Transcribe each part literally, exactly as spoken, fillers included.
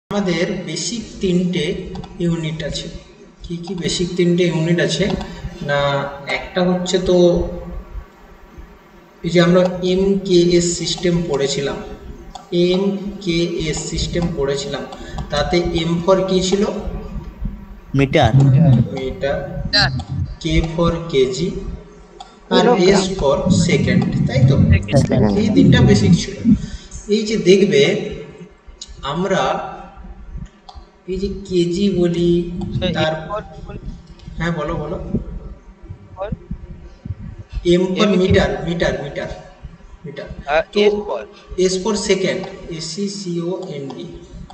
আমাদের বেসিক তিনটে ইউনিট আছে। কি কি বেসিক তিনটে ইউনিট আছে না, একটা হচ্ছে তো এই যে আমরা এম কে এস সিস্টেম পড়েছিলাম, এম কে এস সিস্টেম পড়েছিলাম, তাতে এম ফর কি ছিল? Metre. Metre, K for KG, আর এস ফর সেকেন্ড, তাই তো? এই তিনটা বেসিক ছিল। এই যে দেখবে আমরা এই যে কেজি বলি, তার হ্যাঁ বলো বলো। M for metre, metre metre metre তো S for second, S E C O N D,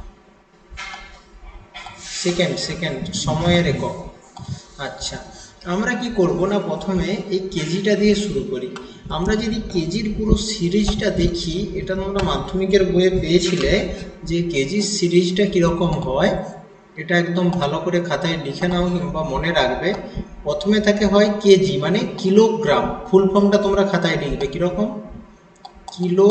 second second সময়ের একক। আচ্ছা, আমরা কি করব না, প্রথমে এই কেজিটা দিয়ে শুরু করি। আমরা যদি কেজির পুরো সিরিজটা দেখি, এটা তোমরা মাধ্যমিকের বইয়ে পেয়েছিলে যে কেজির সিরিজটা কীরকম হয়, এটা একদম ভালো করে খাতায় লিখে নাও কিংবা মনে রাখবে। প্রথমে থাকে হয় কেজি মানে কিলোগ্রাম, ফুল ফর্মটা তোমরা খাতায় লিখবে কীরকম, kilo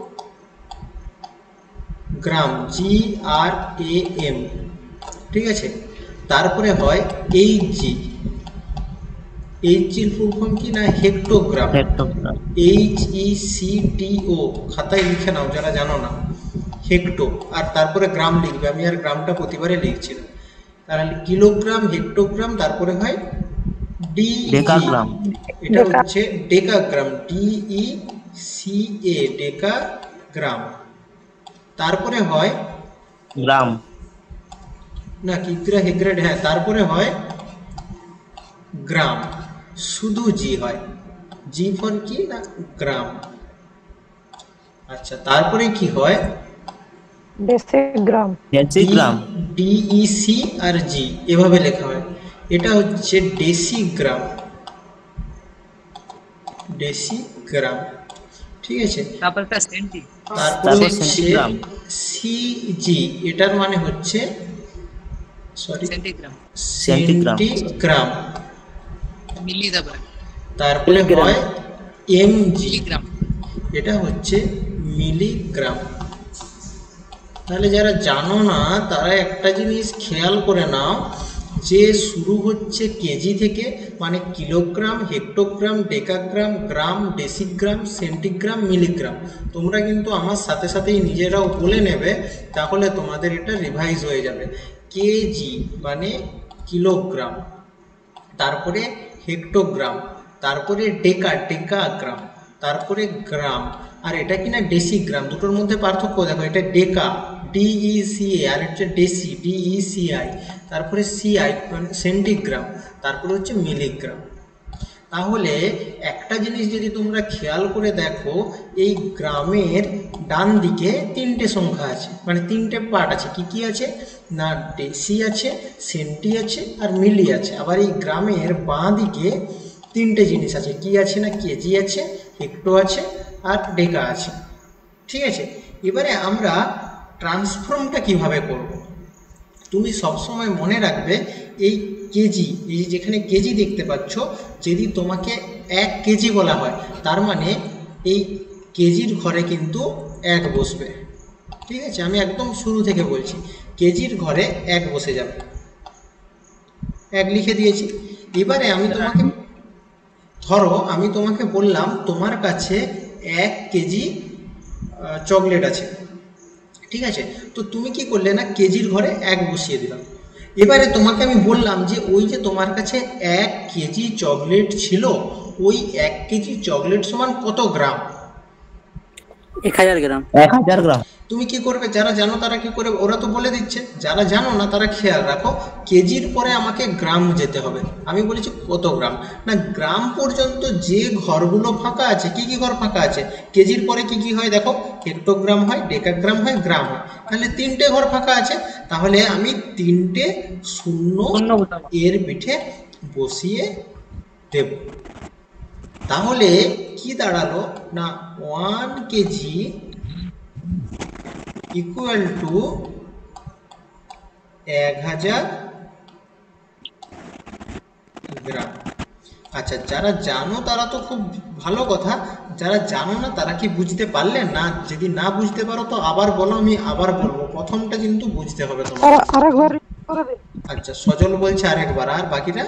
gram, G R A M, ঠিক আছে। তারপরে হয় এইচ জি, এইচ জির ফুল ফর্ম কি না hectogram, H E C T O, খাতায় লিখে নাও যারা জানো না, হেক্টো, আর তারপরে গ্রাম লিখবে, আমি আর গ্রামটা প্রতিবারে লিখছি না। তাহলে কিলোগ্রাম, হেক্টোগ্রাম, তারপরে হয় ডি ডেকাগ্রাম, এটা হচ্ছে decagram, D E C A, decagram. তারপরে হয় গ্রাম, না কিগ্রা হেগ্রেড, হ্যাঁ তারপরে হয় গ্রাম, শুধু জি হয়, জি ফর কি না গ্রাম। আচ্ছা, তারপরে কি হয় ডেসিগ্রাম, ডেসিগ্রাম, ডিইসি আর জি এভাবে লেখা হয়, এটা হচ্ছে ডেসিগ্রাম, ডেসিগ্রাম, ঠিক আছে। তারপর একটা সেন্টি, তারপরে হচ্ছে সিজি, এটার মানে হচ্ছে sorry centigram, centigram, centigram. Milli তারপরে তারপরে হয় এমজি, মিলিগ্রাম। এটা হচ্ছে মিলিগ্রাম। তাহলে যারা জানো না তারা একটা জিনিস খেয়াল করে নাও, যে শুরু হচ্ছে কেজি থেকে, মানে kilogram, hectogram, decagram, gram, decigram, centigram, milligram. তোমরা কিন্তু আমার সাথে সাথেই নিজেরাও বলে নেবে, তাহলে তোমাদের এটা রিভাইজ হয়ে যাবে। কেজি মানে কিলোগ্রাম, তারপরে হেক্টোগ্রাম, তারপরে ডেকা, ডেকাগ্রাম, তারপরে গ্রাম, আর এটা কিনা ডেসিগ্রাম। দুটোর মধ্যে পার্থক্য দেখো, এটা ডেকা ডিইসিএ, আর হচ্ছে ডেসি ডিইসিআই, তারপরে সিআই সেন্টিগ্রাম, তারপরে হচ্ছে মিলিগ্রাম। তাহলে একটা জিনিস যদি তোমরা খেয়াল করে দেখো, এই গ্রামের ডান দিকে তিনটে সংখ্যা আছে, মানে তিনটে পার্ট আছে। কি কি আছে না, ডেসি আছে, সেন্টি আছে, আর মিলি আছে। আবার এই গ্রামের বাঁ দিকে তিনটে জিনিস আছে, কি আছে না কেজি আছে, হেক্টো আছে, আর ডেকা আছে, ঠিক আছে। এবারে আমরা ট্রান্সফর্মটা কিভাবে করব, তুমি সবসময় মনে রাখবে এই কেজি, এই যেখানে কেজি দেখতে পাচ্ছ, যদি তোমাকে এক কেজি বলা হয়, তার মানে এই কেজির ঘরে কিন্তু এক বসবে, ঠিক আছে। আমি একদম শুরু থেকে বলছি, কেজির ঘরে এক বসে যাবে, এক লিখে দিয়েছি। এবারে আমি তোমাকে ধরো, আমি তোমাকে বললাম তোমার কাছে এক কেজি চকলেট আছে, ঠিক আছে। তো তুমি কি করলে না, কেজির ঘরে এক বসিয়ে দিলাম। এবারে তোমাকে আমি বললাম যে ওই যে তোমার কাছে এক কেজি চকলেট ছিল, ওই এক কেজি চকলেট সমান কত গ্রাম? এক হাজার গ্রাম। এক হাজার গ্রাম। তুমি কি করবে, যারা জানো তারা কি করে, ওরা তো বলে দিচ্ছে, যারা জানো না তারা খেয়াল রাখো, কেজির পরে আমাকে গ্রাম যেতে হবে। আমি বলেছি কত গ্রাম, না গ্রাম পর্যন্ত যে ঘরগুলো ফাঁকা আছে, কি কি ঘর ফাঁকা আছে, কেজির পরে কি কি হয় দেখো, হেক্টোগ্রাম হয়, ডেকাগ্রাম হয়, গ্রাম হয়, তাহলে তিনটে ঘর ফাঁকা আছে। তাহলে আমি তিনটে শূন্য এর পিঠে বসিয়ে দেব। তাহলে কি দাঁড়ালো না, ওয়ান কেজি ইকুয়াল টু এক হাজার গ্রাম। আচ্ছা, যারা জানো তারা তো খুব ভালো কথা। যারা জানো না তারা কি বুঝতে পারলে না? যদি না বুঝতে পারো তো আবার বলো, আমি আবার বলবো। প্রথমটা কিন্তু বুঝতে হবে তোমার। আরেকবার করে দিন। আচ্ছা, সজল বলছে আরেকবার, আর বাকিটা?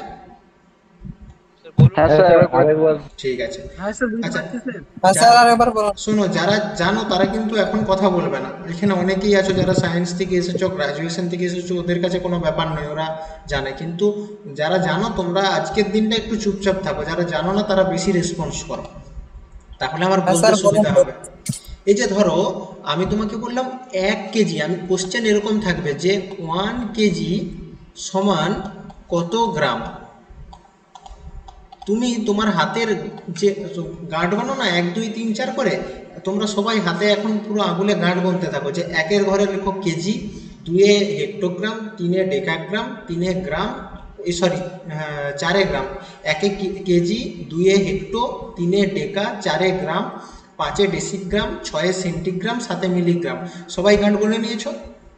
হ্যাঁ স্যার আরেকবার। ঠিক আছে। হ্যাঁ স্যার বুঝতে আচ্ছা, পারছি স্যার। হ্যাঁ স্যার আরেকবার বলুন। শোনো, যারা জানো তারা কিন্তু এখন কথা বলবে না। এখানে অনেকেই আছো যারা সায়েন্স থেকে এসেছো, গ্রাজুয়েশন থেকে এসেছো, ওদের কাছে কোনো ব্যাপার নয়, ওরা জানে। কিন্তু যারা জানো তোমরা আজকের দিনটা একটু চুপচাপ থাকো, যারা জানো না তারা বেশি রেসপন্স করো, তাহলে আমার হ্যাঁ বলতে স্যার, বলুন। সুবিধা হবে। এই যে ধরো আমি তোমাকে বললাম এক কেজি, আমি কোশ্চেন এরকম থাকবে যে ওয়ান কেজি সমান কত গ্রাম। তুমি তোমার হাতের যে গাঁট বানো না, এক দুই তিন চার করে, তোমরা সবাই হাতে এখন পুরো আঙুলে গাঁট গুনতে থাকো যে একের ঘরে লেখো কেজি, দুয়ে হেক্টোগ্রাম, তিনে ডেকাগ্রাম, তিনে গ্রাম, এই সরি চারে গ্রাম, একে কে- কেজি, দুয়ে হেক্টো, তিনে ডেকা, চারে গ্রাম, পাঁচে ডেসিগ্রাম, ছয়ে সেন্টিগ্রাম, সাতে মিলিগ্রাম। সবাই গাঁট গুনে নিয়েছো?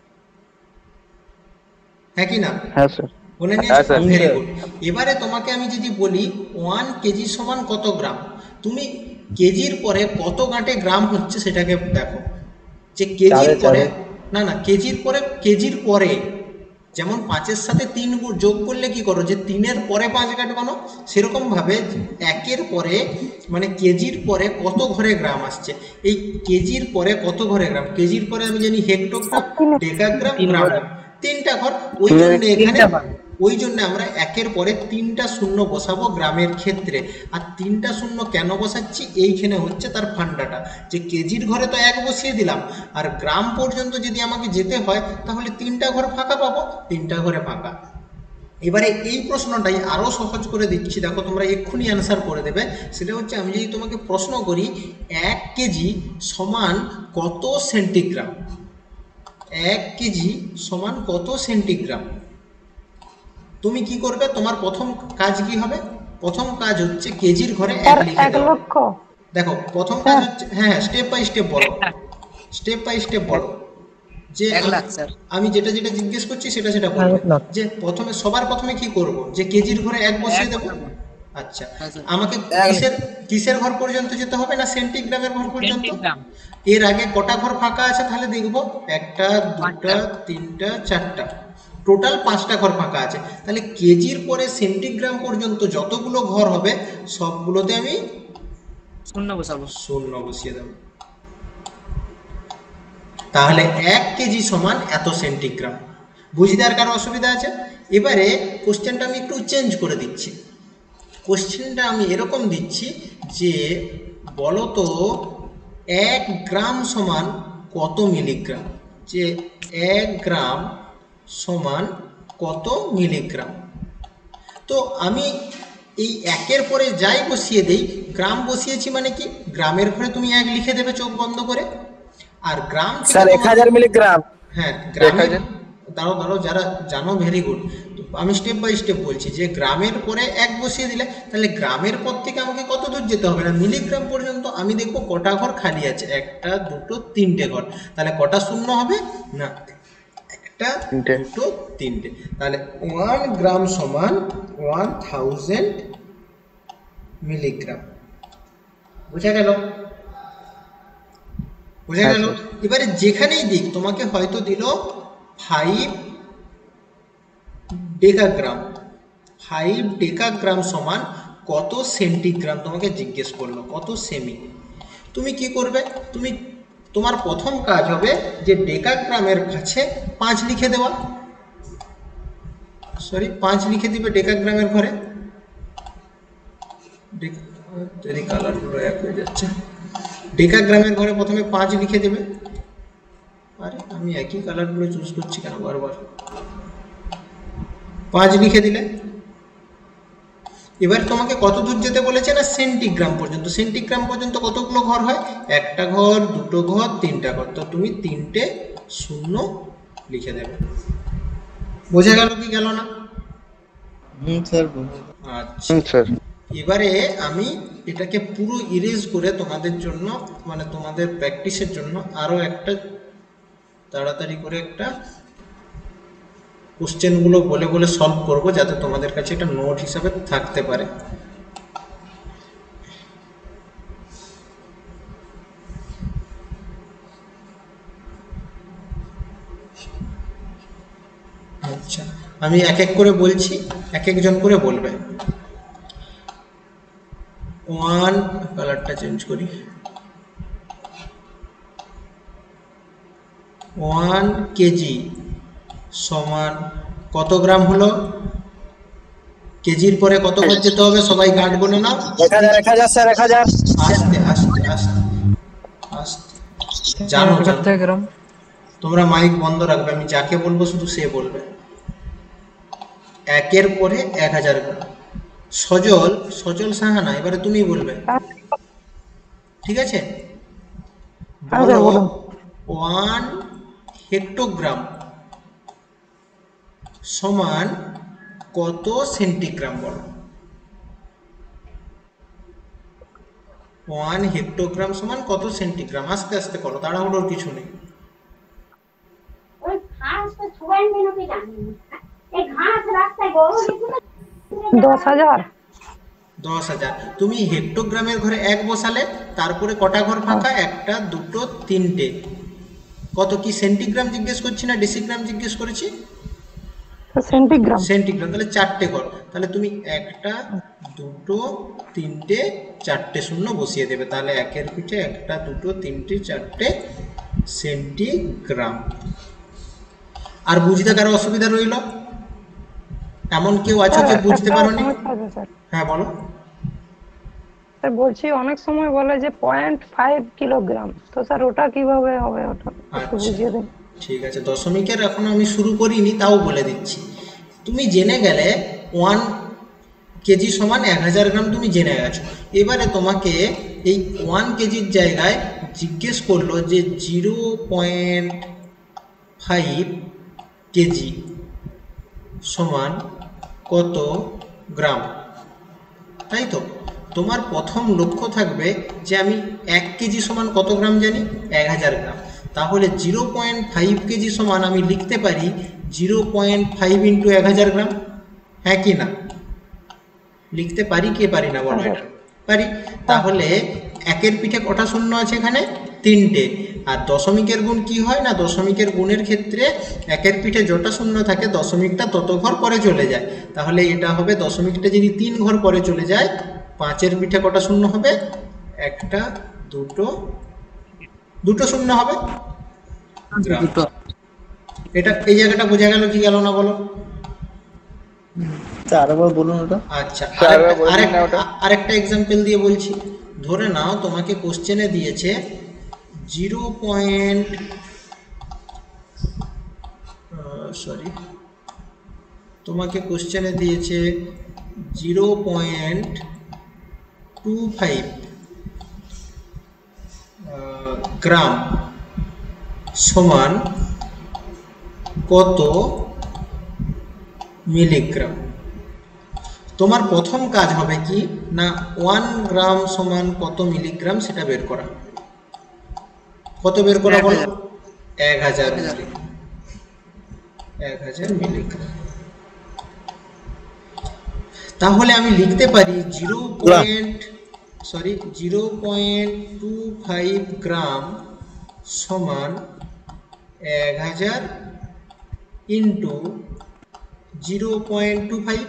হ্যাঁ কি না? হ্যাঁ স্যার। বলে হ্যাঁ নিয়েছো? স্যার। Very good. এবারে তোমাকে আমি যদি বলি ওয়ান কেজি সমান কত গ্রাম, তুমি কেজির পরে কত গাঁটে গ্রাম হচ্ছে সেটাকে দেখো। যে কেজির চারে, পরে, চারে। না না, কেজির পরে, কেজির পরে যেমন পাঁচের সাথে তিন গু- যোগ করলে কি করো, যে তিনের পরে পাঁচ গাঁট বানো, সেরকম ভাবে একের পরে মানে কেজির পরে কত ঘরে গ্রাম আসছে। এই কেজির পরে কত ঘরে গ্রাম, কেজির পরে আমি জানি হেক্টোগ্রাম, ডেকাগ্রাম, গ্রাম, তিনটা ঘর। ওই তিনের- জন্য এখানে তিনটা ভাগ। ওই জন্য আমরা একের পরে তিনটা শূন্য বসাবো গ্রামের ক্ষেত্রে। আর তিনটা শূন্য কেন বসাচ্ছি, এইখানে হচ্ছে তার ফান্ডাটা, যে কেজির ঘরে তো এক বসিয়ে দিলাম, আর গ্রাম পর্যন্ত যদি আমাকে যেতে হয় তাহলে তিনটা ঘর ফাঁকা পাবো, তিনটা ঘরে ফাঁকা। এবারে এই প্রশ্নটাই আরো সহজ করে দিচ্ছি, দেখো তোমরা এক্ষুনি অ্যান্সার করে দেবে। সেটা হচ্ছে আমি যদি তোমাকে প্রশ্ন করি এক কেজি সমান কত সেন্টিগ্রাম, এক কেজি সমান কত সেন্টিগ্রাম, তুমি কি করবে? তোমার প্রথম কাজ কি হবে? প্রথম কাজ হচ্ছে কেজির ঘরে এক স্যার লিখে এক দেওয়া। লক্ষ। দেখো প্রথম কাজ হচ্ছে, হ্যাঁ স্টেপ বাই স্টেপ বলো, স্টেপ বাই স্টেপ বলো। যে এক লাখ আমি- স্যার। আমি যেটা যেটা জিজ্ঞেস করছি সেটা সেটা হ্যাঁ, বলবে। এক লাখ। যে প্রথমে সবার প্রথমে কি করব, যে কেজির ঘরে এক বসিয়ে এক দেবো। বসাবো। আচ্ছা, হ্যাঁ, স্যার। আমাকে এক- কিসের কিসের ঘর পর্যন্ত যেতে হবে, না সেন্টিগ্রামের ঘর পর্যন্ত? সেন্টিগ্রাম। এর আগে কটা ঘর ফাঁকা আছে তাহলে দেখবো, একটা, দুটা, পাঁচটা। তিনটা, চারটা, টোটাল পাঁচটা ঘর ফাঁকা আছে। তাহলে কেজির পরে সেন্টিগ্রাম পর্যন্ত যতগুলো ঘর হবে সবগুলোতে আমি শূন্য বসাবো। শূন্য বসিয়ে দেবো। তাহলে এক কেজি সমান এত সেন্টিগ্রাম। বুঝতে আর কারো অসুবিধা আছে? এবারে কোশ্চেনটা আমি একটু চেঞ্জ করে দিচ্ছি। কোশ্চেনটা আমি এরকম দিচ্ছি যে বলো তো এক গ্রাম সমান কত মিলিগ্রাম, যে এক গ্রাম সমান কত মিলিগ্রাম। তো আমি এই একের পরে যাই বসিয়ে দেই, গ্রাম বসিয়েছি মানে কি, গ্রামের ঘরে তুমি এক লিখে দেবে চোখ বন্ধ করে। আর গ্রাম থেকে স্যার এক তোমার- হাজার মিলিগ্রাম। হ্যাঁ গ্রামের, এক হাজার। দাঁড়ো দাঁড়ো, যারা জানো ভেরি গুড। আমি স্টেপ বাই স্টেপ বলছি যে গ্রামের পরে এক বসিয়ে দিলে তাহলে গ্রামের পর থেকে আমাকে কত দূর যেতে হবে, না মিলিগ্রাম পর্যন্ত। আমি দেখবো কটা ঘর খালি আছে, একটা, দুটো, তিনটে ঘর। তাহলে কটা শূন্য হবে, না একটা, তিনটে। দুটো, তিনটে। তাহলে ওয়ান গ্রাম সমান ওয়ান থাউজেন্ড মিলিগ্রাম। বুঝা গেল? বুঝা হ্যাঁ, গেল? এবারে যেখানেই দিক তোমাকে হয়তো দিল ফাইভ ডেকাগ্রাম, ফাইভ ডেকাগ্রাম সমান কত সেন্টিগ্রাম তোমাকে জিজ্ঞেস করলো, কত সেমি। তুমি কি করবে? তুমি তোমার প্রথম কাজ হবে যে ডেকাগ্রামের কাছে পাঁচ লিখে দেওয়া, সরি পাঁচ লিখে দিবে ডেকাগ্রামের ঘরে। যদি কালারগুলো এক হয়ে যাচ্ছে, ডেকাগ্রামের ঘরে প্রথমে পাঁচ লিখে দেবে। আরে আমি একই কালারগুলো চুজ করছি কেন বারবার। পাঁচ লিখে দিলে এবার তোমাকে কত দূর যেতে বলেছে, না সেন্টিগ্রাম পর্যন্ত। সেন্টিগ্রাম পর্যন্ত কতগুলো ঘর হয়, একটা ঘর, দুটো ঘর, তিনটা ঘর। তো তুমি তিনটে শূন্য লিখে দেবে। বোঝা গেল কি গেল না? Hmm sir. আচ্ছা, হুম স্যার। এবারে আমি এটাকে পুরো ইরেজ করে তোমাদের জন্য, মানে তোমাদের প্র্যাকটিসের জন্য আরো একটা তাড়াতাড়ি করে একটা কোশ্চেনগুলো বলে বলে সলভ করব, যাতে তোমাদের কাছে একটা নোট হিসাবে থাকতে পারে। আচ্ছা, আমি এক এক করে বলছি, এক একজন করে বলবে। ওয়ান, কালারটা চেঞ্জ করি। ওয়ান কেজি সমান কত গ্রাম হলো? কেজির পরে কত ঘর যেতে হবে সবাই গাঁট গুনে নাও। এক হাজার এক হাজার স্যার এক হাজার। আস্তে আস্তে আস্তে আস্তে, জানো জানো। कत्ते ग्राम তোমরা মাইক বন্ধ রাখবে, আমি যাকে বলবো শুধু সে বলবে। একের পরে এক হাজার গ্রাম। সজল, সজল সাহানা, এবারে তুমি বলবে, ঠিক আছে? হ্যাঁ স্যার, বলো বলুন। ওয়ান হেক্টোগ্রাম সমান কত সেন্টিগ্রাম, বলো। ওয়ান হেক্টোগ্রাম সমান কত সেন্টিগ্রাম? আস্তে আস্তে করো, তাড়াহুড়োর কিছু নেই। ওই ঘাস তো ছুঁয়ে মেনুতে জানি এই ঘাস রাস্তায় গরু দেখুন दस हजार দশ হাজার। তুমি হেক্টোগ্রামের ঘরে এক বসালে, তারপরে কটা ঘর ফাঁকা? একটা, দুটো, তিনটে। কত কি সেন্টিগ্রাম জিজ্ঞেস করছি না ডেসিগ্রাম জিজ্ঞেস করেছি? सेंटीग्राम সেন্টিগ্রাম, তাহলে চারটে ঘর। তাহলে তুমি একটা, দুটো, তিনটে, চারটে শূন্য বসিয়ে দেবে। তাহলে একের পিঠে একটা, দুটো, তিনটে, চারটে সেন্টিগ্রাম। আর বুঝতে কারো অসুবিধা রইল? এমন কেউ আছো যে বুঝতে পারোনি? স্যার হ্যাঁ বলো। স্যার বলছি অনেক সময় বলে যে পয়েন্ট ফাইভ কিলোগ্রাম, তো স্যার ওটা কিভাবে হবে? ওটা একটু আচ্ছা, বুঝিয়ে দিন। ঠিক আছে, দশমিকের এখন আমি শুরু করিনি, তাও বলে দিচ্ছি। তুমি জেনে গেলে ওয়ান কেজি সমান এক হাজার গ্রাম, তুমি জেনে গেছো। এবারে তোমাকে এই ওয়ান কেজির জায়গায় জিজ্ঞেস করলো যে জিরো পয়েন্ট ফাইভ কেজি সমান কত গ্রাম, তাই তো? তোমার প্রথম লক্ষ্য থাকবে যে আমি এক কেজি সমান কত গ্রাম জানি? এক হাজার গ্রাম। তাহলে জিরো পয়েন্ট ফাইভ কেজি সমান আমি লিখতে পারি জিরো পয়েন্ট ফাইভ ইন্টু এক হাজার গ্রাম, হ্যাঁ কি না? লিখতে পারি কি পারি না বলো? এটা পারি। তাহলে একের পিঠে কটা শূন্য আছে এখানে? তিনটে। আর দশমিকের গুণ কি হয় না, দশমিকের গুণের ক্ষেত্রে একের পিঠে যটা শূন্য থাকে দশমিকটা তত ঘর পরে চলে যায়। তাহলে এটা হবে, দশমিকটা যদি তিন ঘর পরে চলে যায়, পাঁচের পিঠে কটা শূন্য হবে? একটা, দুটো, দুটো শূন্য হবে। গ্রাম। দুটো এটা এই জায়গাটা বোঝা গেল কি গেল না বলো? স্যার আরেকবার বলুন ওটা। আচ্ছা, স্যার, আরেকটা বলবেন না আরেকটা- ওটা? আরেকটা এক্সাম্পল দিয়ে বলছি। ধরে নাও তোমাকে কোশ্চেনে দিয়েছে জিরো পয়েন্ট সরি তোমাকে কোশ্চেনে দিয়েছে zero point two five gram সমান কত মিলিগ্রাম। তোমার প্রথম কাজ হবে কি না, ওয়ান গ্রাম সমান কত মিলিগ্রাম সেটা বের করা। কত বের করা বলো? এক হাজার মিলিগ্রাম। এক হাজার মিলিগ্রাম। তাহলে আমি লিখতে পারি zero point sorry zero point two five gram সমান এক হাজার into zero point two five.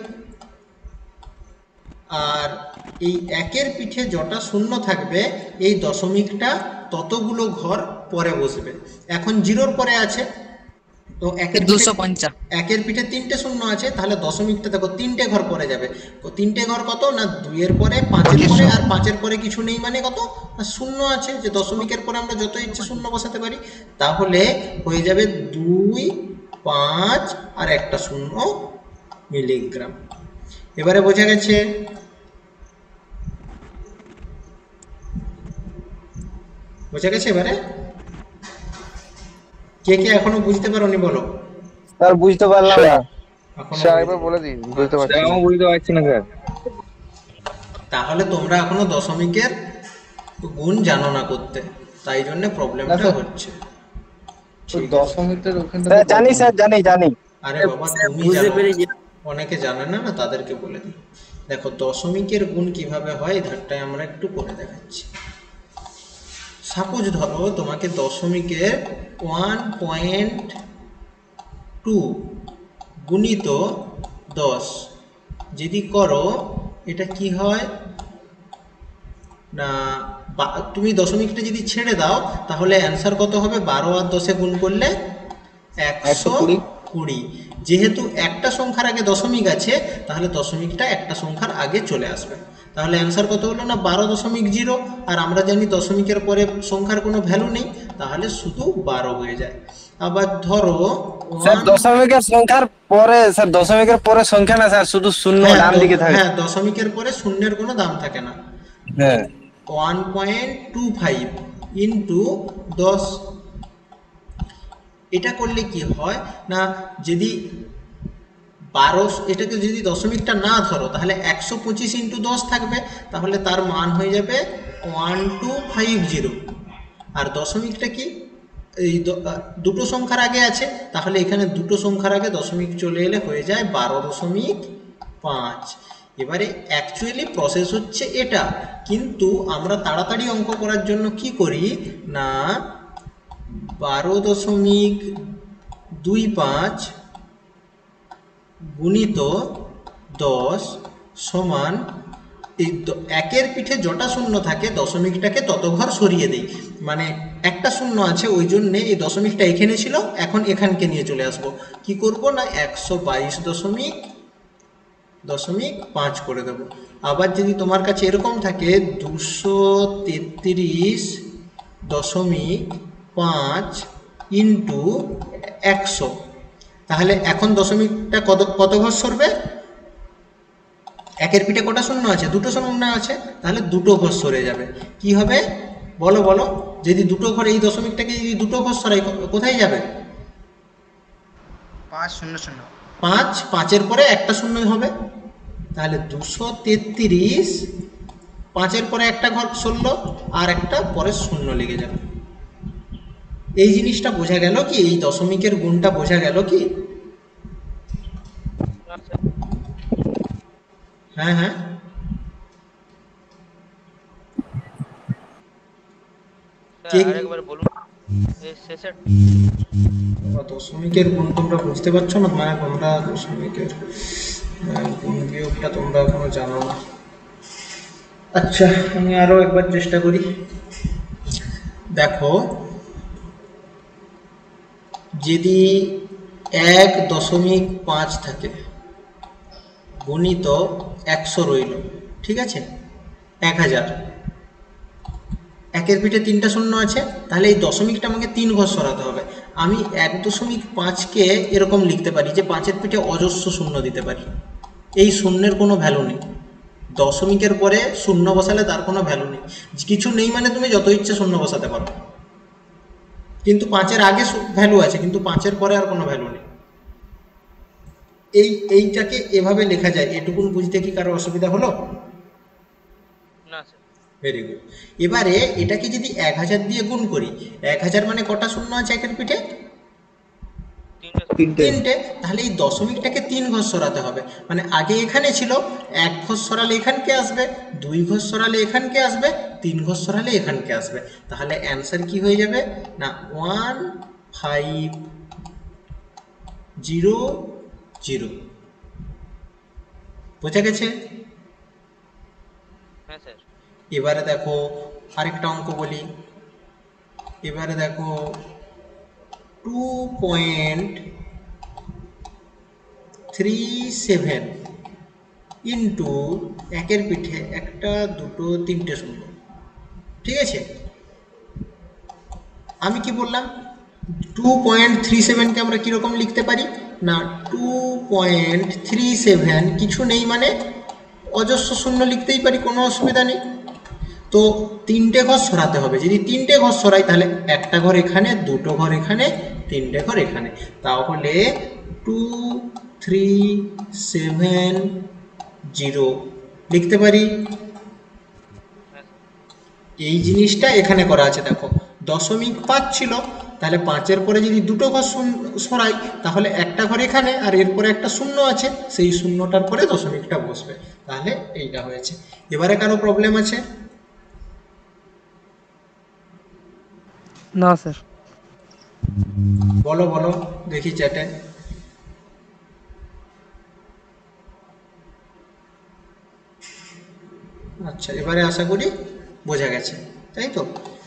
আর এই একের পিঠে যটা শূন্য থাকবে এই দশমিকটা ততগুলো ঘর পরে বসবে। এখন জিরোর পরে আছে তো একের পিঠে- দুশো পঞ্চাশ একের পিঠে তিনটে শূন্য আছে, তাহলে দশমিকটা দেখো তিনটে ঘর পরে যাবে। তো তিনটে ঘর কত না, দুইয়ের পরে, পাঁচের পরে, আর পাঁচের পরে কিছু নেই মানে কত না শূন্য আছে, যে দশমিকের পরে আমরা যত ইচ্ছে শূন্য বসাতে পারি। তাহলে হয়ে যাবে দুই, পাঁচ আর একটা শূন্য মিলিগ্রাম। এবারে বোঝা গেছে? বোঝা গেছে এবারে? কে কে এখনো বুঝতে পারোনি বলো? স্যার বুঝতে পারলাম না। এখনো স্যার বুঝতে- একবার বলে দিন, বুঝতে পারছি না। আমি বুঝতে পারছি না স্যার। তাহলে তোমরা এখনো দশমিকের গুণ জানো না করতে, তাই জন্য প্রবলেমটা না স্যার। হচ্ছে। ওই ঠিক আছে। দশমিকটার ওখানটা জানি স্যার, জানি জানি। আরে বাবা তুমি বুঝতে জানো, পেরেছি। অনেকে জানে না না, তাদেরকে বলে দিই। দেখো দশমিকের গুণ কিভাবে হয় এই ধারটায় আমরা একটু করে দেখাচ্ছি। সাপোজ ধরো তোমাকে দশমিকের ওয়ান পয়েন্ট টু গুণিত দশ যদি করো এটা কি হয় না, তুমি দশমিকটা যদি ছেড়ে দাও তাহলে অ্যান্সার কত হবে? বারো আর দশে গুণ করলে একশো কুড়ি। যেহেতু একটা সংখ্যার আগে দশমিক আছে তাহলে দশমিকটা একটা সংখ্যার আগে চলে আসবে। তাহলে অ্যান্সার কত হলো না বারো দশমিক জিরো। আর আমরা জানি দশমিকের পরে সংখ্যার কোনো ভ্যালু নেই, তাহলে শুধু বারো হয়ে যায়। আবার ধরো স্যার দশমিকের সংখ্যার পরে, স্যার দশমিকের পরে সংখ্যা না স্যার, শুধু শূন্য ডান দিকে থাকে। হ্যাঁ, দশমিকের পরে শূন্যের কোনো দাম থাকে না। হ্যাঁ, one point two five into দশ। এটা করলে কি হয় না, যদি বারো এটাকে যদি দশমিকটা না ধরো তাহলে একশো পঁচিশ ইন্টু দশ থাকবে, তাহলে তার মান হয়ে যাবে ওয়ান টু ফাইভ জিরো। আর দশমিকটা কি এই দুটো সংখ্যার আগে আছে, তাহলে এখানে দুটো সংখ্যার আগে দশমিক চলে এলে হয়ে যায় বারো দশমিক পাঁচ। এবারে অ্যাকচুয়ালি প্রসেস হচ্ছে এটা, কিন্তু আমরা তাড়াতাড়ি অঙ্ক করার জন্য কি করি না, বারো দশমিক দুই পাঁচ গুণিত দশ সমান এই একের পিঠে যটা শূন্য থাকে দশমিকটাকে তত ঘর সরিয়ে দেই। মানে একটা শূন্য আছে ওই জন্যে এই দশমিকটা এখানে ছিল, এখন এখানকে নিয়ে চলে আসব। কি করব না একশো বাইশ দশমিক দশমিক পাঁচ করে দেব। আবার যদি তোমার কাছে এরকম থাকে দুশো তেত্রিশ দশমিক পাঁচ ইন্টু একশো, তাহলে এখন দশমিকটা কত কত ঘর সরবে? একের পিঠে কটা শূন্য আছে? দুটো শূন্য আছে, তাহলে দুটো ঘর সরে যাবে। কি হবে বলো বলো, যদি দুটো ঘর এই দশমিকটাকে যদি দুটো ঘর সরাই কোথায় যাবে? পাঁচ শূন্য শূন্য পাঁচ, পাঁচের পরে একটা শূন্য হবে, তাহলে দুশো তেত্রিশ পাঁচের পরে একটা ঘর সরলো আর একটা পরে শূন্য লেগে যাবে। এই জিনিসটা বোঝা গেল কি? এই দশমিকের গুণটা বোঝা গেল কি? হ্যাঁ হ্যাঁ দশমিকের গুণ তোমরা বুঝতে পারছো না? মানে তোমরা দশমিকের গুণ বিয়োগটা তোমরা এখনো জানো না। আচ্ছা, আমি আরো একবার চেষ্টা করি। দেখো, যদি এক দশমিক পাঁচ থাকে গুণিত একশো রইল, ঠিক আছে, এক হাজার। একের পিঠে তিনটা শূন্য আছে, তাহলে এই দশমিকটা আমাকে তিন ঘর সরাতে হবে। আমি এক দশমিক পাঁচকে এরকম লিখতে পারি যে পাঁচের পিঠে অজস্র শূন্য দিতে পারি। এই শূন্যের কোনো ভ্যালু নেই, দশমিকের পরে শূন্য বসালে তার কোনো ভ্যালু নেই। কিছু নেই মানে তুমি যত ইচ্ছে শূন্য বসাতে পারো, কিন্তু পাঁচের আগে ভ্যালু আছে, কিন্তু পাঁচের পরে আর কোনো ভ্যালু নেই। এই এইটাকে এভাবে লেখা যায়। এটুকুন বুঝতে কি কারো অসুবিধা হলো? না স্যার। Very good. এবারে এটাকে যদি এক হাজার দিয়ে গুণ করি, এক হাজার মানে কটা শূন্য আছে একের পিঠে? তিনটে। তাহলে এই দশমিকটাকে তিন ঘর সরাতে হবে। মানে আগে এখানে ছিল, এক ঘর সরালে এখানকে আসবে, দুই ঘর সরালে এখানকে আসবে, তিন ঘর সরালে এখানকে আসবে। তাহলে অ্যান্সার কি হয়ে যাবে না ওয়ান ফাইভ জিরো জিরো। বোঝা গেছে? হ্যাঁ স্যার। এবারে দেখো আরেকটা অঙ্ক বলি। এবারে দেখো two point three seven into একের পিঠে একটা দুটো তিনটে শূন্য, ঠিক আছে। আমি কি বললাম, টু পয়েন্ট থ্রি সেভেনকে আমরা কীরকম লিখতে পারি না, টু পয়েন্ট থ্রি সেভেন কিছু নেই মানে অজস্র শূন্য লিখতেই পারি, কোনো অসুবিধা নেই। তো তিনটে ঘর সরাতে হবে। যদি তিনটে ঘর সরাই তাহলে একটা ঘর এখানে, দুটো ঘর এখানে, তিনটে ঘর এখানে, তাহলে টু থ্রি সেভেন জিরো লিখতে পারি। এই জিনিসটা এখানে করা আছে। দেখো দশমিক পাঁচ ছিল, তাহলে পাঁচের পরে যদি দুটো ঘর সরাই তাহলে একটা ঘর এখানে আর এরপরে একটা শূন্য আছে, সেই শূন্যটার পরে দশমিকটা বসবে। তাহলে এইটা হয়েছে। এবারে কারো প্রবলেম আছে? না স্যার। বলো বলো দেখি চ্যাটে। আচ্ছা, এবারে আশা করি বোঝা গেছে, তাই তো?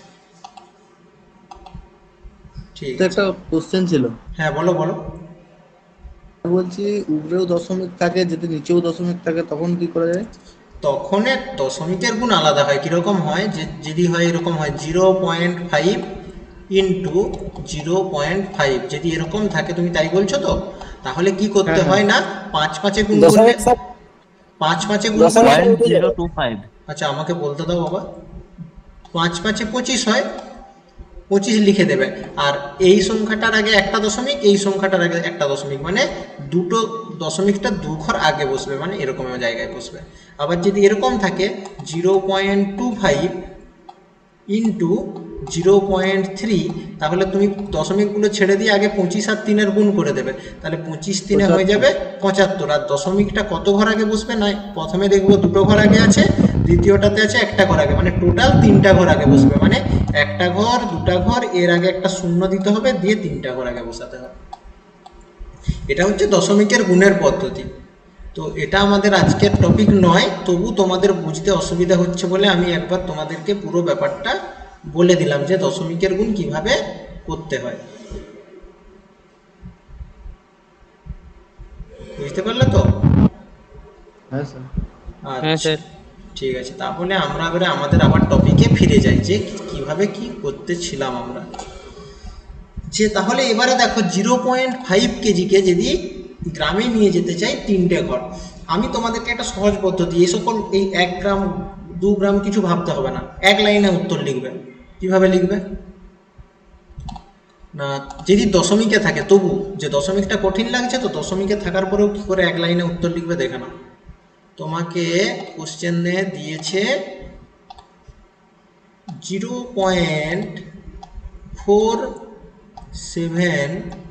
ঠিক তো আছে, একটা কোশ্চেন ছিল, হ্যাঁ বলো বলো। বলছি উপরেও দশমিক থাকে, যদি নিচেও দশমিক থাকে তখন কি করা যায়? তখন এর দশমিকের গুণ আলাদা হয়। কিরকম হয়, যে যদি হয় এরকম হয় zero point five into zero point five, যদি এরকম থাকে, তুমি তাই বলছো তো, তাহলে কি করতে হ্যাঁ, হয় না, পাঁচ পাঁচে গুণ করলে, দশমিক স্যার পাঁচ পাঁচে গুণ করলে, দশমিক পয়েন্ট জিরো টু ফাইভ। আচ্ছা আমাকে বলতে দাও বাবা, পাঁচ পাঁচে পঁচিশ হয়, পঁচিশ লিখে দেবে। আর এই সংখ্যাটার আগে একটা দশমিক, এই সংখ্যাটার আগে একটা দশমিক, মানে দুটো দশমিকটা দু ঘর আগে বসবে, মানে এরকম জায়গায় বসবে। আবার যদি এরকম থাকে zero point two five into zero point three, তাহলে তুমি দশমিকগুলো ছেড়ে দিয়ে আগে পঁচিশ আর তিনের গুণ করে দেবে, তাহলে পঁচিশ তিনে হয়ে যাবে পঁচাত্তর। আর দশমিকটা কত ঘর আগে বসবে না, প্রথমে দেখবো দুটো ঘর আগে আছে, দ্বিতীয়টাতে আছে একটা ঘর আগে, মানে টোটাল তিনটা ঘর আগে বসবে, মানে একটা ঘর, দুটা ঘর, এর আগে একটা শূন্য দিতে হবে, দিয়ে তিনটা ঘর আগে বসাতে হবে। এটা হচ্ছে দশমিকের গুণের পদ্ধতি। তো এটা আমাদের আজকের টপিক নয়, তবু তোমাদের বুঝতে অসুবিধা হচ্ছে বলে আমি একবার তোমাদেরকে পুরো ব্যাপারটা বলে দিলাম যে দশমিকের গুণ কিভাবে করতে হয়। বুঝতে পারলে তো? হ্যাঁ স্যার। হ্যাঁ আচ্ছা স্যার। ঠিক আছে, তাহলে আমরা এবারে আমাদের আবার টপিকে ফিরে যাই যে কিভাবে কি করতেছিলাম আমরা। যে তাহলে এবারে দেখো জিরো পয়েন্ট ফাইভ কেজিকে যদি গ্রামে নিয়ে যেতে চাই তিনটে ঘর, আমি তোমাদেরকে একটা সহজ পদ্ধতি, এই সকল এই এক গ্রাম দু গ্রাম কিছু ভাবতে হবে না, এক লাইনে উত্তর লিখবে। কিভাবে লিখবে না, যদি দশমিকে থাকে তবু, যে দশমিকটা কঠিন লাগছে তো দশমিকে থাকার পরেও কি করে এক লাইনে উত্তর লিখবে দেখে নাও। তোমাকে কোশ্চেনে দিয়েছে zero point four seven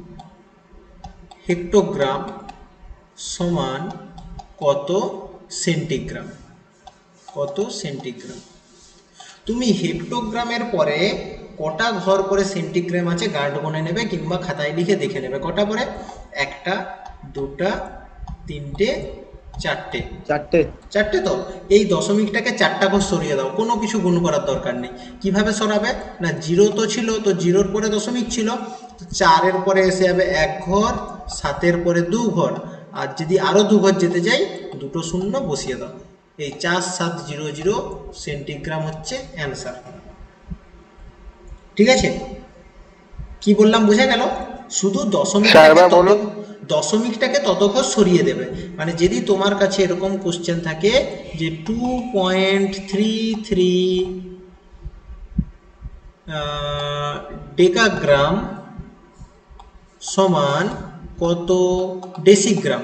hectogram সমান কত সেন্টিগ্রাম, কত সেন্টিগ্রাম। তুমি হেক্টোগ্রামের পরে কটা ঘর করে সেন্টিগ্রাম আছে গার্ড বনে নেবে, কিংবা খাতায় লিখে দেখে নেবে কটা করে, একটা, দুটা, তিনটে, চারটে। চারটে। চারটে তো, এই দশমিকটাকে চারটা ঘর সরিয়ে দাও, কোনো কিছু গুণ করার দরকার নেই। কিভাবে সরাবে না, জিরো তো ছিল, তো জিরোর পরে দশমিক ছিল, তো চারের পরে এসে যাবে এক ঘর, সাতের পরে দু ঘর, আর যদি আরো দু ঘর যেতে যাই দুটো শূন্য বসিয়ে দাও। এই চার সাত জিরো জিরো সেন্টিগ্রাম হচ্ছে অ্যান্সার। ঠিক আছে, কি বললাম বোঝা গেল? শুধু দশমিকটাকে তত দশমিকটাকে তত ঘর সরিয়ে দেবে। মানে যদি তোমার কাছে এরকম কোশ্চেন থাকে যে two point three three decagram সমান কত ডেসিগ্রাম,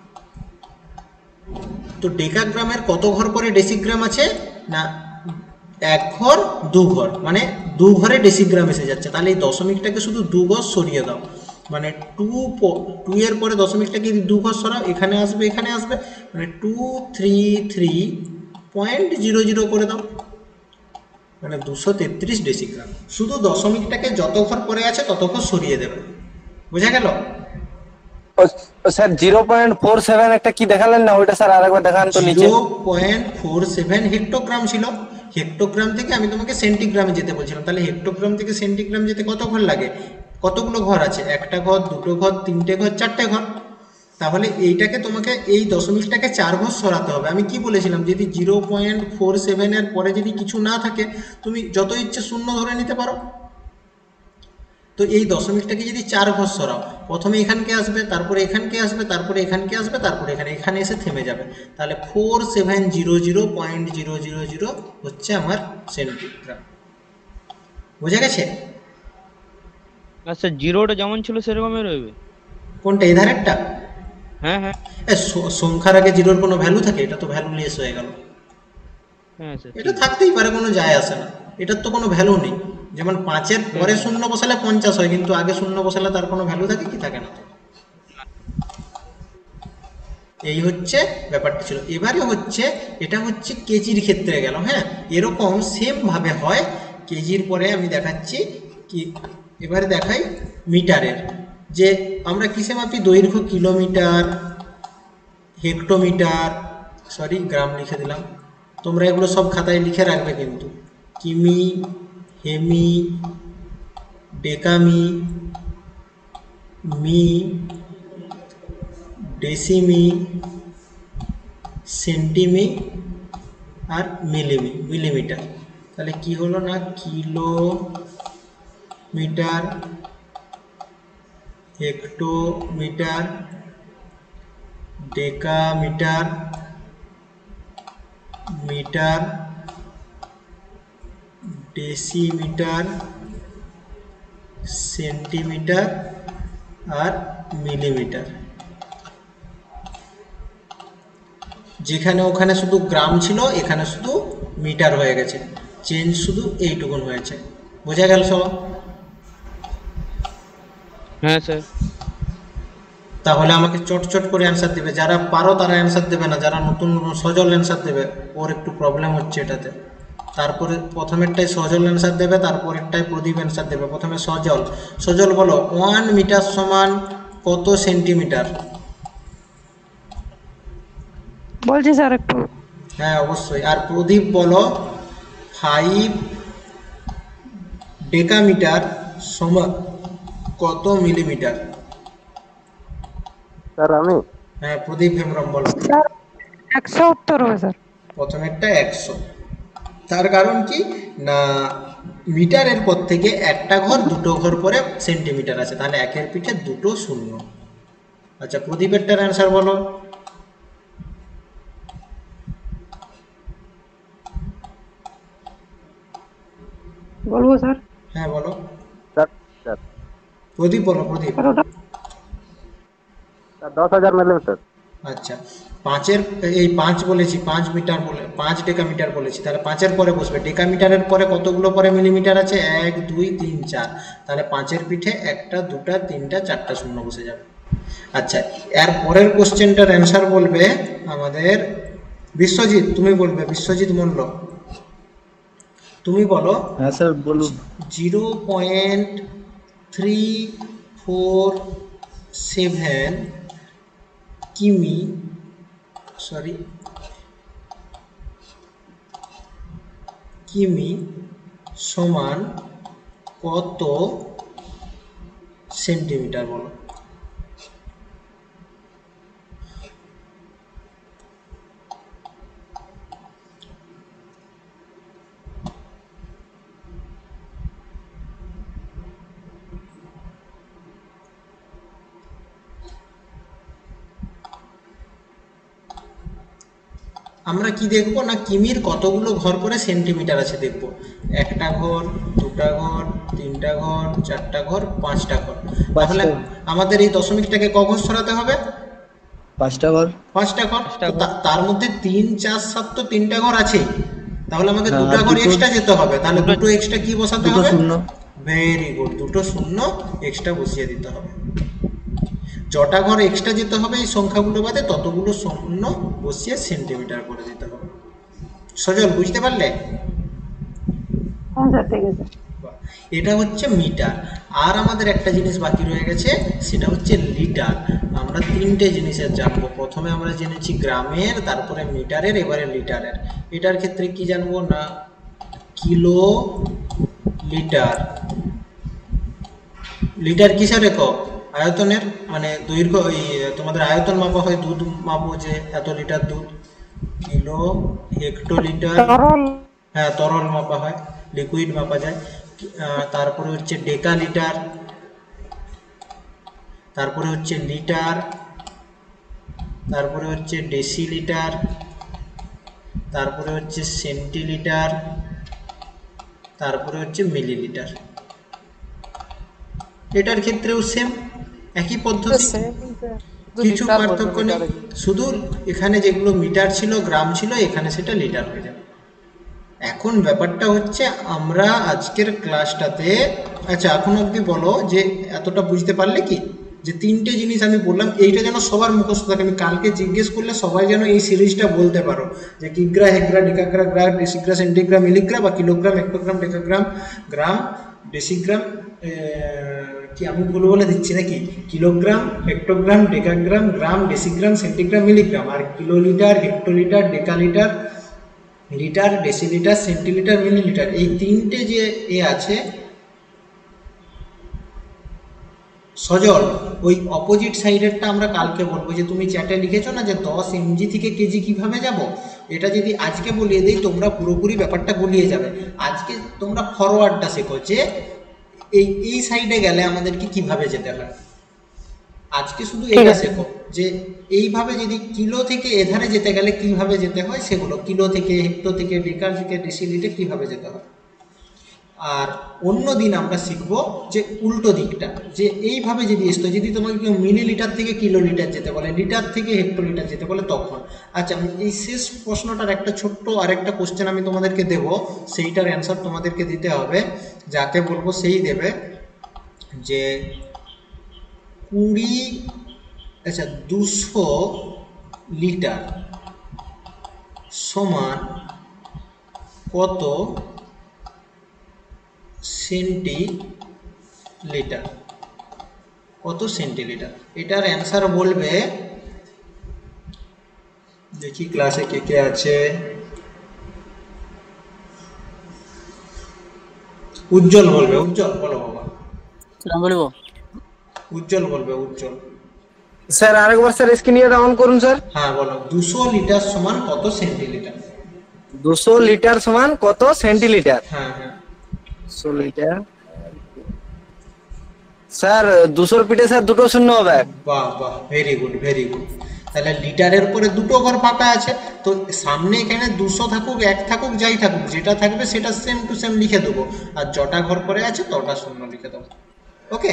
তো ডেকাগ্রামের কত ঘর পরে ডেসিগ্রাম আছে না, এক ঘর দু ঘর, মানে দু ঘরে ডেসিগ্রাম এসে যাচ্ছে, তাহলে এই দশমিকটাকে শুধু দু ঘর সরিয়ে দাও। মানে টু টু এর পরে দশমিকটাকে দু ঘর সরাও, এখানে আসবে এখানে আসবে, মানে two three three point zero zero করে দাও, মানে দুশো তেত্রিশ ডেসিগ্রাম। শুধু দশমিকটাকে যত ঘর পরে আছে তত ঘর সরিয়ে দেবে। বোঝা গেল? Sir zero point four seven একটা কি দেখালেন না, ওইটা স্যার আরেকবার দেখান তো নিচে। Zero point four seven hectogram ছিল, হেক্টোগ্রাম থেকে আমি তোমাকে সেন্টিগ্রামে যেতে বলছিলাম, তাহলে হেক্টোগ্রাম থেকে সেন্টিগ্রাম যেতে কত ঘর লাগে, কতগুলো ঘর আছে, একটা ঘর, দুটো ঘর, তিনটে ঘর, চারটে ঘর। তাহলে এইটাকে তোমাকে এই দশমিকটাকে চার ঘর সরাতে হবে। আমি কি বলেছিলাম, যদি জিরো পয়েন্ট ফোর সেভেনের পরে যদি কিছু না থাকে তুমি যত ইচ্ছে শূন্য ধরে নিতে পারো। তো এই দশমিকটাকে যদি চার ঘর সরাও, প্রথমে এখানকে আসবে, তারপরে এখানকে আসবে, তারপরে এখানকে আসবে, তারপরে এখানে এখানে এসে থেমে যাবে, তাহলে four seven zero zero point zero zero zero হচ্ছে আমার সেন্টিগ্রাম। বোঝা গেছে? আচ্ছা, জিরোটা যেমন ছিল সেরকমই রইবে? কোনটা, এই ধারেরটা? হ্যাঁ হ্যাঁ এ সংখ্যার আগে জিরোর কোনো ভ্যালু থাকে? এটা তো ভ্যালুলেস হয়ে গেল। হ্যাঁ স্যার। এটা থাকতেই পারে, কোনো যায় আসে না, এটার তো কোনো ভ্যালু নেই। যেমন পাঁচের পরে শূন্য বসালে পঞ্চাশ হয়, কিন্তু আগে শূন্য বসালে তার কোনো ভ্যালু থাকে কি, থাকে না। এই হচ্ছে ব্যাপারটা ছিল। এবারে হচ্ছে এটা হচ্ছে কেজির ক্ষেত্রে গেল। হ্যাঁ, এরকম সেম ভাবে হয় কেজির পরে আমি দেখাচ্ছি কি। এবারে দেখাই মিটারের, যে আমরা কিসে মাপি, দৈর্ঘ্য কিলোমিটার, হেক্টোমিটার, সরি গ্রাম লিখে দিলাম, তোমরা এগুলো সব খাতায় লিখে রাখবে কিন্তু। কিমি, হেমি, ডেকামি, মি, ডেসিমি, সেন্টিমি আর মিলিমি মিলিমিটার। তাহলে কি হলো না kilometre, hectometre, decametre, metre, decimetre, centimetre আর মিলিমিটার। যেখানে ওখানে শুধু গ্রাম ছিল, এখানে শুধু মিটার হয়ে গেছে, চেঞ্জ শুধু এইটুকুন হয়েছে। বোঝা গেল সব? হ্যাঁ স্যার। তাহলে আমাকে চট চট করে অ্যান্সার দেবে, যারা পারো তারা অ্যান্সার দেবে না, যারা নতুন সজল অ্যান্সার দেবে ওর একটু প্রবলেম হচ্ছে এটাতে। তারপরে প্রথমেরটাই সজল অ্যান্সার দেবে, তারপরেরটাই প্রদীপ অ্যান্সার দেবে। প্রথমে সজল, সজল বলো ওয়ান মিটার সমান কত সেন্টিমিটার? বলছি স্যার একটু। হ্যাঁ অবশ্যই। আর প্রদীপ বলো ফাইভ ডেকামিটার সমান কত মিলিমিটার? স্যার আমি হ্যাঁ প্রদীপ হেমব্রম বলো। স্যার একশো উত্তর হবে স্যার। প্রথমেরটা একশো। তার কারণ কি না মিটারের পর থেকে একটা ঘর দুটো ঘর পরে সেন্টিমিটার আছে, তাহলে একের পিঠে দুটো শূন্য। আচ্ছা প্রদীপেরটার অ্যান্সার বলো। বলবো স্যার? হ্যাঁ বলো স্যার স্যার প্রদীপ, বলো প্রদীপ। স্যার ওটা স্যার দশ হাজার মিলিমিটার। আচ্ছা পাঁচের এই পাঁচ বলেছি, পাঁচ মিটার বলে পাঁচ ডেকামিটার বলেছি, তাহলে পাঁচের পরে বসবে। ডেকামিটারের পরে কতগুলো পরে মিলিমিটার আছে? এক দুই তিন চার, তাহলে পাঁচের পিঠে একটা দুটা তিনটা চারটা শূন্য বসে যাবে। আচ্ছা এর পরের কোশ্চেনটার অ্যান্সার বলবে আমাদের বিশ্বজিৎ, তুমি বলবে। বিশ্বজিৎ মল্ল তুমি বলো। হ্যাঁ স্যার বলুন। Zero point three four seven কিমি সরি কিমি সমান কত সেন্টিমিটার বলো? আমরা কি দেখবো না কিমির কতগুলো ঘর করে সেন্টিমিটার আছে দেখবো। একটা ঘর, দুটা ঘর, তিনটা ঘর, চারটা ঘর, পাঁচটা ঘর। তাহলে আমাদের এই দশমিকটাকে ক ঘর সরাতে হবে? পাঁচটা ঘর। পাঁচটা ঘর। তো তা- তার মধ্যে তিন চার সাত তো তিনটা ঘর আছে, তাহলে আমাকে হ্যাঁ, দুটা আর ঘর দুটো- এক্সট্রা যেতে হবে। তাহলে দুটো এক্সট্রা কি বসাতে দুটো হবে? শূন্য। ভেরি গুড, দুটো শূন্য এক্সট্রা বসিয়ে দিতে হবে। যটা ঘর এক্সট্রা যেতে হবে এই সংখ্যাগুলো বাদে ততগুলো শূন্য বসিয়ে সেন্টিমিটার করে দিতে হবে। সজল বুঝতে পারলে? হ্যাঁ স্যার ঠিক আছে। বাহ, এটা হচ্ছে মিটার। আর আমাদের একটা জিনিস বাকি রয়ে গেছে, সেটা হচ্ছে লিটার। আমরা তিনটে জিনিসের জানবো। প্রথমে আমরা জেনেছি গ্রামের, তারপরে মিটারের, এবারে লিটারের। এটার ক্ষেত্রে কি জানবো না কিলো লিটার। লিটার কিসের একক? আয়তনের, মানে দৈর্ঘ্য, ওই তোমাদের আয়তন মাপা হয়, দুধ মাপো যে এত লিটার দুধ। কিলো হেক্টোলিটার, তরল হ্যাঁ তরল মাপা হয়, লিকুইড মাপা যায়। আহ, তারপরে হচ্ছে ডেকা লিটার, তারপরে হচ্ছে লিটার, তারপরে হচ্ছে ডেসিলিটার, তারপরে হচ্ছে সেন্টিলিটার, তারপরে হচ্ছে মিলিলিটার। এটার ক্ষেত্রেও সেম একই পদ্ধতি, কিছু পার্থক্য নেই। শুধু এখানে যেগুলো মিটার ছিল, গ্রাম ছিল, এখানে সেটা লিটার হয়ে যাবে। এখন ব্যাপারটা হচ্ছে আমরা আজকের ক্লাসটাতে, আচ্ছা এখন অবধি বলো যে এতটা বুঝতে পারলে কি, যে তিনটে জিনিস আমি বললাম এইটা যেন সবার মুখস্থ থাকে। আমি কালকে জিজ্ঞেস করলে সবাই যেন এই সিরিজটা বলতে পারো, যে কিগ্রা, হেক্রা, ডেকাগ্রা, গ্রা, ডেসিগ্রা, সেন্টিগ্রা, মিলিগ্রা, বা kilogram, hectogram, decagram, gram, decigram, কি আমি ভুল বলে দিচ্ছি নাকি? Kilogram, hectogram, decagram, gram, decigram, centigram, milligram, আর kilolitre, hectolitre, decalitre, litre, decilitre, centilitre, millilitre, এই তিনটে যে এ আছে সজল, ওই অপোজিট সাইডেরটা আমরা কালকে বলবো। যে তুমি চ্যাটে লিখেছো না যে দশ এমজি থেকে কেজি কিভাবে যাব, এটা যদি আজকে বলিয়ে দিই তোমরা পুরোপুরি ব্যাপারটা গুলিয়ে যাবে। আজকে তোমরা ফরওয়ার্ডটা শেখো যে এই এই সাইডে গেলে আমাদেরকে কিভাবে যেতে হয়। আজকে শুধু এটা শেখো যে এইভাবে যদি কিলো থেকে এধারে যেতে গেলে কিভাবে যেতে হয়, সেগুলো কিলো থেকে, হেক্টো থেকে, ডেকার থেকে, ডেসিলিটার কিভাবে যেতে হয়। আর অন্য দিন আমরা শিখব যে উল্টো দিকটা, যে এইভাবে যদি আসতো, যদি তোমাকে কেউ মিলিলিটার থেকে কিলোলিটার যেতে বলে, লিটার থেকে হেক্টোলিটার যেতে বলে, তখন। আচ্ছা, এই শেষ প্রশ্নটার একটা ছোট্ট আর একটা কোশ্চেন আমি তোমাদেরকে দেব, সেইটার অ্যান্সার তোমাদেরকে দিতে হবে। যাকে বলবো সেই দেবে যে কুড়ি আচ্ছা দুশো লিটার সমান কত সেন্টিলিটার, কত সেন্টিলিটার। এটার অ্যান্সার বলবে, দেখি ক্লাসে কে কে আছে। উজ্জ্বল বলবে, উজ্জ্বল বলো বাবা। বলবো উজ্জ্বল বলবে, উজ্জ্বল। স্যার আরেকবার স্যার স্ক্রিনটা অন করুন স্যার। হ্যাঁ বলো, দুশো লিটার সমান কত সেন্টিলিটার। দুশো লিটার সমান কত সেন্টিলিটার। হ্যাঁ হ্যাঁ দুশো লিটার স্যার, দুশোর পিঠে স্যার দুটো শূন্য হবে। বাহ বাহ, ভেরি গুড ভেরি গুড। তাহলে লিটারের পরে দুটো ঘর ফাঁকা আছে, তো সামনে এখানে দুশো থাকুক, এক থাকুক, যাই থাকুক, যেটা থাকবে সেটা সেম টু সেম লিখে দেবো, আর যটা ঘর পরে আছে তটা শূন্য লিখে দেবো। ওকে,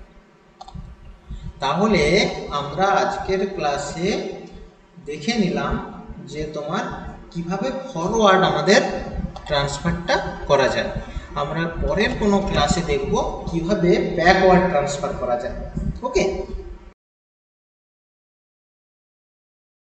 তাহলে আমরা আজকের ক্লাসে দেখে নিলাম যে তোমার কিভাবে ফরওয়ার্ড আমাদের ট্রান্সফারটা করা যায়। আমরা পরের কোনো ক্লাসে দেখব কিভাবে ব্যাকওয়ার্ড ট্রান্সফার করা যায়। ওকে।